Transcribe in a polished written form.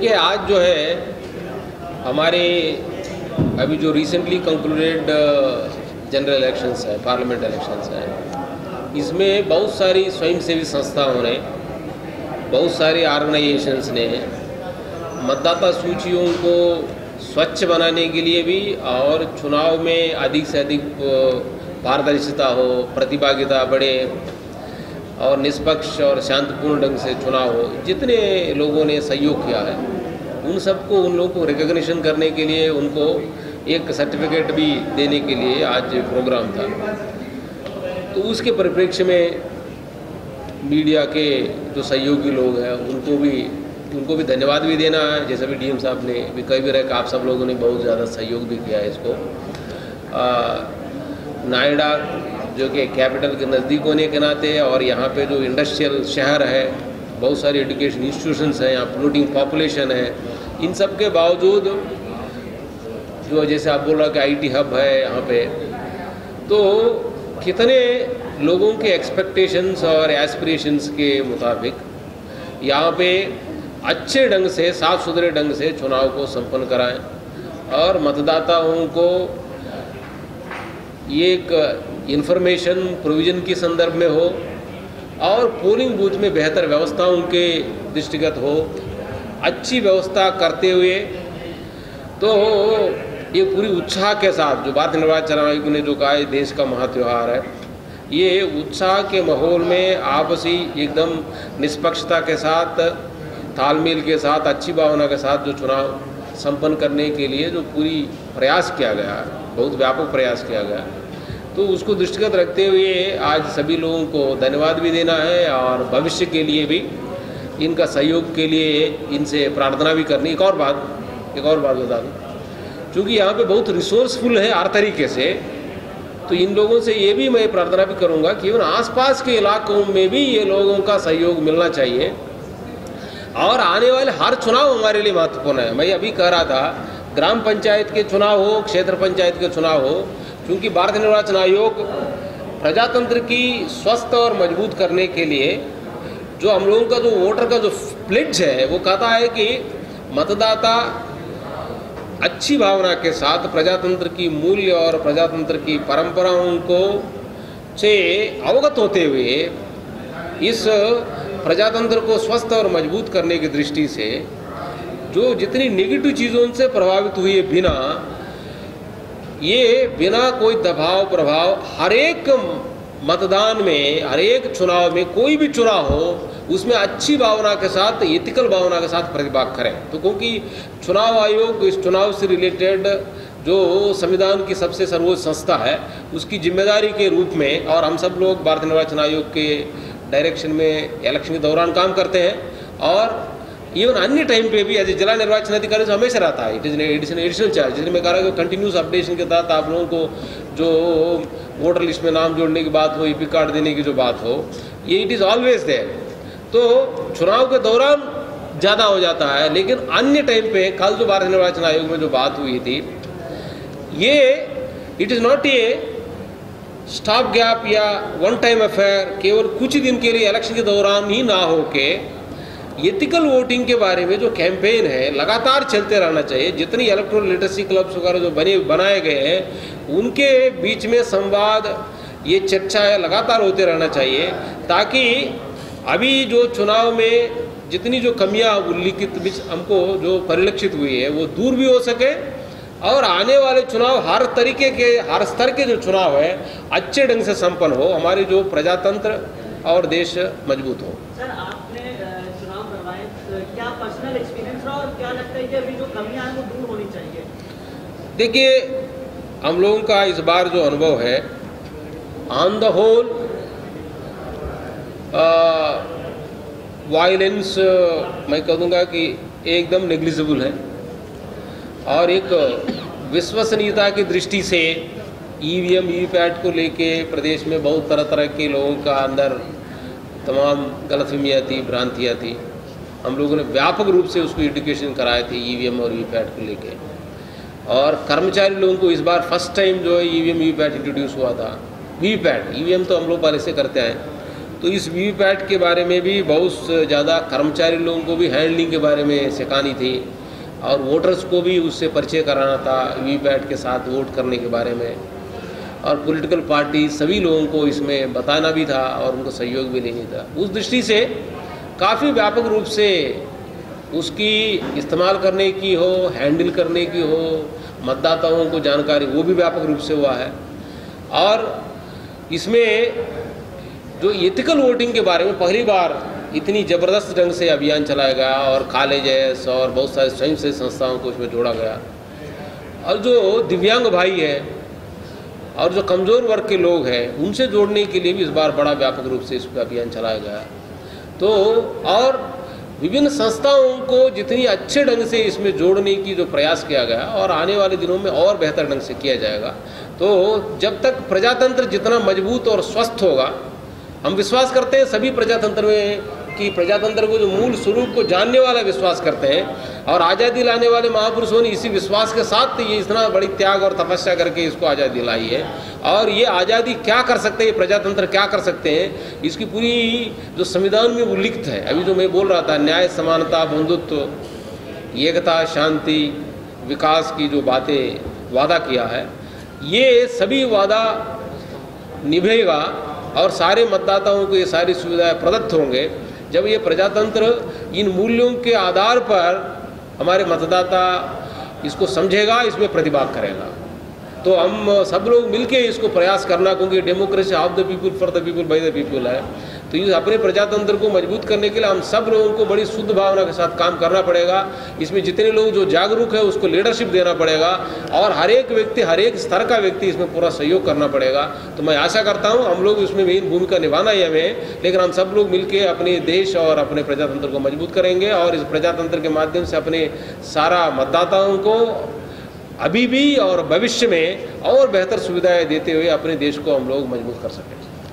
देखिए, आज जो है हमारे अभी जो रिसेंटली कंक्लूडेड जनरल इलेक्शंस है, पार्लियामेंट इलेक्शंस है, इसमें बहुत सारी स्वयंसेवी संस्थाओं ने, बहुत सारे ऑर्गेनाइजेशंस ने मतदाता सूचियों को स्वच्छ बनाने के लिए भी और चुनाव में अधिक से अधिक पारदर्शिता हो, प्रतिभागिता बढ़े और निष्पक्ष और शांतिपूर्ण ढंग से चुनाव हो, जितने लोगों ने सहयोग किया है उन सबको, उन लोगों को रिकॉग्निशन करने के लिए, उनको एक सर्टिफिकेट भी देने के लिए आज प्रोग्राम था। तो उसके परिप्रेक्ष्य में मीडिया के जो सहयोगी लोग हैं उनको भी धन्यवाद भी देना है। जैसे भी डीएम साहब ने भी कई भी रहा, आप सब लोगों ने बहुत ज़्यादा सहयोग भी किया है इसको। नोएडा जो कि कैपिटल के नज़दीक होने के नाते और यहाँ पे जो इंडस्ट्रियल शहर है, बहुत सारी एजुकेशन इंस्टीट्यूशंस हैं, यहाँ फ्लोटिंग पॉपुलेशन है, इन सब के बावजूद जो जैसे आप बोल रहे हो कि आईटी हब है यहाँ पे, तो कितने लोगों के एक्सपेक्टेशंस और एस्पिरेशंस के मुताबिक यहाँ पे अच्छे ढंग से, साफ सुथरे ढंग से चुनाव को संपन्न कराएं और मतदाताओं को ये एक इन्फॉर्मेशन प्रोविज़न के संदर्भ में हो और पोलिंग बूथ में बेहतर व्यवस्थाओं के दृष्टिगत हो, अच्छी व्यवस्था करते हुए तो ये पूरी उत्साह के साथ जो भारतीय निर्वाचन आयोग ने जो कहा है देश का महात्योहार है, ये उत्साह के माहौल में आपसी एकदम निष्पक्षता के साथ, तालमेल के साथ, अच्छी भावना के साथ जो चुनाव संपन्न करने के लिए जो पूरी प्रयास किया गया है, बहुत व्यापक प्रयास किया गया, तो उसको दृष्टिगत रखते हुए आज सभी लोगों को धन्यवाद भी देना है और भविष्य के लिए भी इनका सहयोग के लिए इनसे प्रार्थना भी करनी। एक और बात बता दूँ, चूँकि यहाँ पे बहुत रिसोर्सफुल है हर तरीके से, तो इन लोगों से ये भी मैं प्रार्थना भी करूँगा कि उन आसपास के इलाकों में भी ये लोगों का सहयोग मिलना चाहिए और आने वाले हर चुनाव हमारे लिए महत्वपूर्ण है। मैं अभी कह रहा था, ग्राम पंचायत के चुनाव हो, क्षेत्र पंचायत के चुनाव हो, क्योंकि भारतीय निर्वाचन आयोग प्रजातंत्र की स्वस्थ और मजबूत करने के लिए जो हम लोगों का जो वोटर का जो प्लेज है वो कहता है कि मतदाता अच्छी भावना के साथ प्रजातंत्र की मूल्य और प्रजातंत्र की परंपराओं को से अवगत होते हुए इस प्रजातंत्र को स्वस्थ और मजबूत करने की दृष्टि से जो जितनी नेगेटिव चीज़ों से प्रभावित हुए बिना कोई दबाव प्रभाव हर एक मतदान में, हर एक चुनाव में, कोई भी चुनाव हो उसमें अच्छी भावना के साथ, एथिकल भावना के साथ प्रतिभाग करें। तो क्योंकि चुनाव आयोग इस चुनाव से रिलेटेड जो संविधान की सबसे सर्वोच्च संस्था है उसकी जिम्मेदारी के रूप में, और हम सब लोग भारतीय निर्वाचन आयोग के डायरेक्शन में इलेक्शन के दौरान काम करते हैं और इवन अन्य टाइम पे भी एज जिला निर्वाचन अधिकारी से हमेशा रहता है। इट इज़ एडिशनल चार्ज, जिसमें मैं कह रहा हूँ कंटिन्यूस अपडेशन के तहत आप लोगों को जो वोटर लिस्ट में नाम जोड़ने की बात हो, ईपी कार्ड देने की जो बात हो, ये इट इज़ ऑलवेज देयर। तो चुनाव के दौरान ज़्यादा हो जाता है, लेकिन अन्य टाइम पे कल जो भारतीय निर्वाचन आयोग में जो बात हुई थी, ये it is not a stop gap या वन टाइम अफेयर, केवल कुछ दिन के लिए इलेक्शन के दौरान ही ना हो के एथिकल वोटिंग के बारे में जो कैंपेन है लगातार चलते रहना चाहिए। जितनी इलेक्ट्रोल लिटरेसी क्लब्स वगैरह जो बनाए गए हैं उनके बीच में संवाद, ये चर्चा लगातार होते रहना चाहिए, ताकि अभी जो चुनाव में जितनी जो कमियां उल्लिखित हमको जो परिलक्षित हुई है वो दूर भी हो सके और आने वाले चुनाव हर तरीके के, हर स्तर के जो चुनाव है अच्छे ढंग से संपन्न हो, हमारे जो प्रजातंत्र और देश मजबूत हो। सर, आपने चुनाव करवाए, क्या पर्सनल एक्सपीरियंस रहा और क्या लगता है कि अभी जो कमियां हैं वो दूर होनी चाहिए? देखिए, हम लोगों का इस बार जो अनुभव है ऑन द होल वायलेंस मैं कह दूँगा कि एकदम नेग्लिजिबल है और एक विश्वसनीयता की दृष्टि से ईवीएम वीवीपैट को लेके प्रदेश में बहुत तरह के लोगों का अंदर तमाम गलतफहमियाँ थी, भ्रांतियाँ थी। हम लोगों ने व्यापक रूप से उसको एजुकेशन कराए थे ईवीएम और वीवीपैट को लेके, और कर्मचारी लोगों को इस बार फर्स्ट टाइम जो है ईवीएम वीवीपैट इंट्रोड्यूस हुआ था। वीवीपैट, ईवीएम तो हम लोग पहले से करते हैं, तो इस वीवीपैट के बारे में भी बहुत ज़्यादा कर्मचारी लोगों को भी हैंडलिंग के बारे में सिखानी थी और वोटर्स को भी उससे परिचय कराना था वीवीपैट के साथ वोट करने के बारे में, और पॉलिटिकल पार्टी सभी लोगों को इसमें बताना भी था और उनको सहयोग भी लेनी था। उस दृष्टि से काफ़ी व्यापक रूप से उसकी इस्तेमाल करने की हो, हैंडल करने की हो, मतदाताओं को जानकारी वो भी व्यापक रूप से हुआ है। और इसमें जो एथिकल वोटिंग के बारे में पहली बार इतनी ज़बरदस्त ढंग से अभियान चलाया गया और कॉलेजेस और बहुत सारे स्वयंसेवी संस्थाओं को इसमें जोड़ा गया, और जो दिव्यांग भाई है और जो कमज़ोर वर्ग के लोग हैं उनसे जोड़ने के लिए भी इस बार बड़ा व्यापक रूप से इस पर अभियान चलाया गया। तो और विभिन्न संस्थाओं को जितनी अच्छे ढंग से इसमें जोड़ने की जो प्रयास किया गया और आने वाले दिनों में और बेहतर ढंग से किया जाएगा। तो जब तक प्रजातंत्र जितना मजबूत और स्वस्थ होगा, हम विश्वास करते हैं सभी प्रजातंत्र में कि प्रजातंत्र को जो मूल स्वरूप को जानने वाला विश्वास करते हैं, और आज़ादी लाने वाले महापुरुषों ने इसी विश्वास के साथ ये इतना बड़ी त्याग और तपस्या करके इसको आज़ादी दिलाई है। और ये आज़ादी क्या कर सकते हैं, प्रजातंत्र क्या कर सकते हैं, इसकी पूरी जो संविधान में उल्लिखित है, अभी जो मैं बोल रहा था, न्याय, समानता, बंधुत्व, एकता, शांति, विकास की जो बातें वादा किया है, ये सभी वादा निभेगा और सारे मतदाताओं को ये सारी सुविधाएं प्रदत्त होंगे जब ये प्रजातंत्र इन मूल्यों के आधार पर हमारे मतदाता इसको समझेगा, इसमें प्रतिभाग करेगा। तो हम सब लोग मिलके इसको प्रयास करना, क्योंकि democracy of the people for the people by the people है। तो ये अपने प्रजातंत्र को मजबूत करने के लिए हम सब लोगों को बड़ी शुद्ध भावना के साथ काम करना पड़ेगा। इसमें जितने लोग जो जागरूक है उसको लीडरशिप देना पड़ेगा और हर एक व्यक्ति, हर एक स्तर का व्यक्ति इसमें पूरा सहयोग करना पड़ेगा। तो मैं आशा करता हूँ हम लोग इसमें मेन भूमिका निभाना ही हमें, लेकिन हम सब लोग मिलकर अपने देश और अपने प्रजातंत्र को मजबूत करेंगे और इस प्रजातंत्र के माध्यम से अपने सारा मतदाताओं को अभी भी और भविष्य में और बेहतर सुविधाएं देते हुए अपने देश को हम लोग मजबूत कर सकें।